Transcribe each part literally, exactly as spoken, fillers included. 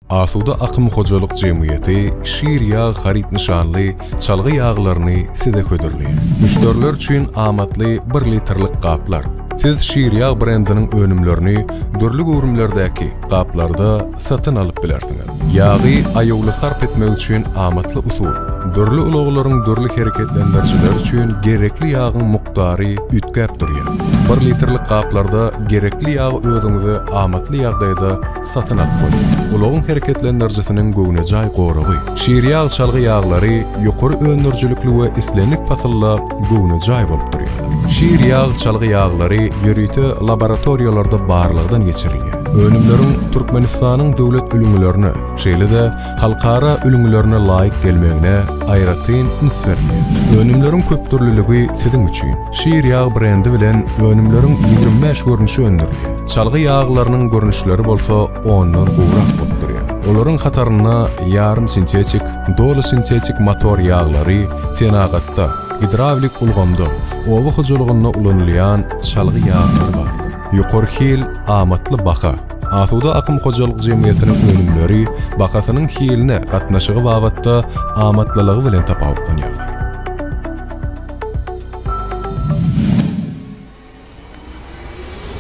Asuda Akım Hocalyk Jemgyýeti şiir ýagy harit nişanly çalgy ýaglaryny size ködürli. Müşteriler üçin amatly bir litrlik gaplar. Siz şiir ýag brendiniň önümlerini dörli görümlerdäki gaplarda satyn alyp bilersiňiz. Ýagy aýowly sarp etmek üçin amatly usul. Dörli ulaglaryň dörli hereketlendirjiler üçin gerekli ýagyň mukdary ütkäp durýar. bir litrlik gaplarda gerekli ýagy özüňizi amatly ýagdaýda satyn alyp bolýar. Ulagyň hereketlendirjisiniň göwnejay goragy. Şiir ýag çalgy ýaglary ýokary önürjülükli we islenlik pasylla göwnejay bolup durýar. Şiir ýag çalgy ýaglary ýörüýte laboratoriýalarda barlygdan geçirilýär. Önümleriň Türkmenistanyň döwlet ülüňlerini, şeýle-de halkara ülüňlerine laýyk gelmegine aýratyn ünsürler. Önümleriň köpdürlüligi siziň üçin şiir ýag brendi bilen önümleriň ýygrimi beş görnüşi öndürilýär. Çalgy ýaglarynyň görnüşleri bolsa ondan gowrak bolup durýar. Olaryň hataryna ýarym sintetik, doly sintetik motor ýaglary, fenagatda, hidravlik ulgamda, owa hojalygyna ulanylýan çalgy ýaglar bardyr. Ýokary hil amatly baka. Asuda Akym Hojalyk Jemgyýetiniň önümleri bakasynyň hiline gatnaşygy bagatda amatlylygy bilen tapawutlanýar.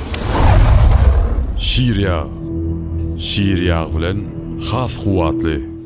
Şiir ýagy. Şiir ýagy bilen has guwatly